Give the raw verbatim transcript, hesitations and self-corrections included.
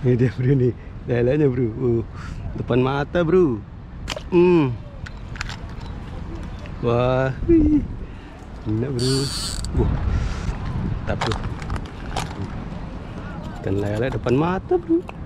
Ini dia bro ni. Lelenya bro. Oh, depan mata bro. Hmm. Wah. Enak bro. Wah. Tak bro. Ikan lele depan mata bro.